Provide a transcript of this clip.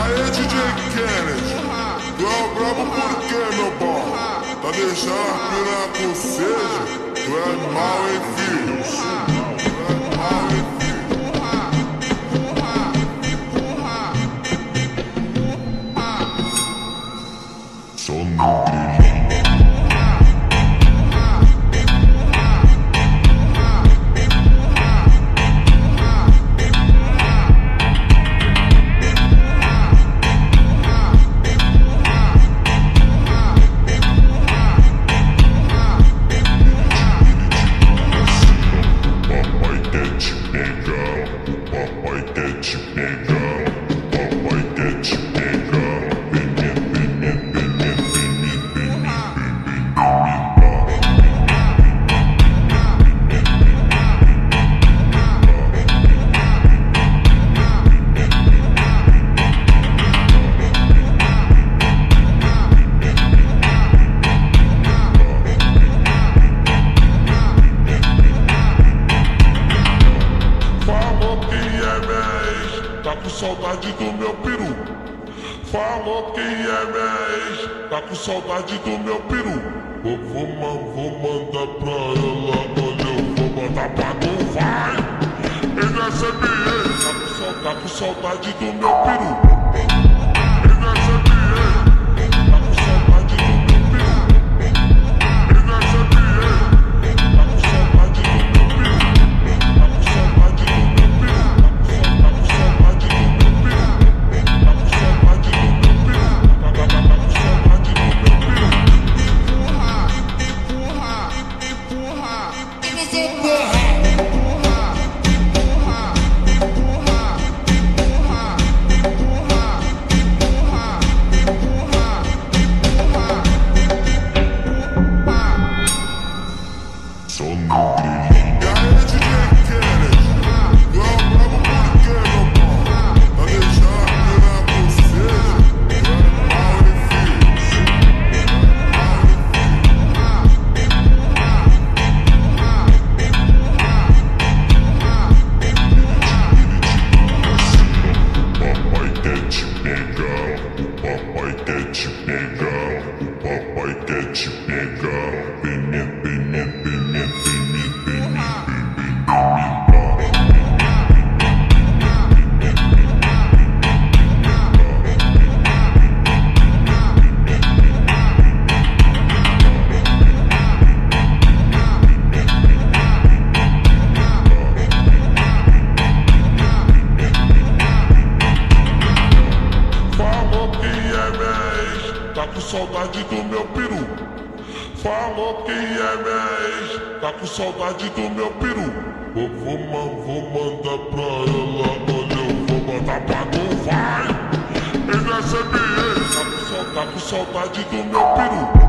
aí, DJ Kennedy, tu é o brabo por quê, meu bom? Tá deixando a piranha com sede? Tu é mal, hein, filho? Tu é mal, hein, filho? Só no brilho. Tá com saudade do meu peru. Falou quem é minha ex, tá com saudade do meu peru. Vou mandar pra ela, olha, eu vou mandar pra tu, vai. Ele é sempre tá com saudade do meu peru. Ele é sempre tá com saudade do meu peru. Ele é sempre tá com saudade do meu peru. Tá com saudade do meu peru. Tá com saudade do meu peru. Tá com saudade do meu peru. Tá com saudade do meu peru. Empurra. Só no brilho. E aí, DJ Kennedy, tu é o brabo por quê, meu bom? Tá deixando a piranha com sede? Tu é mal, hein, filho? Papai quer te pegar, papai quer te pegar, papai quer te pegar. Tá com saudade do meu peru. Falou quem é minha ex, tá com saudade do meu peru. Vou mandar pra ela, olha, eu vou mandar pra tu, vai. Ele é sempre tá com saudade do meu peru.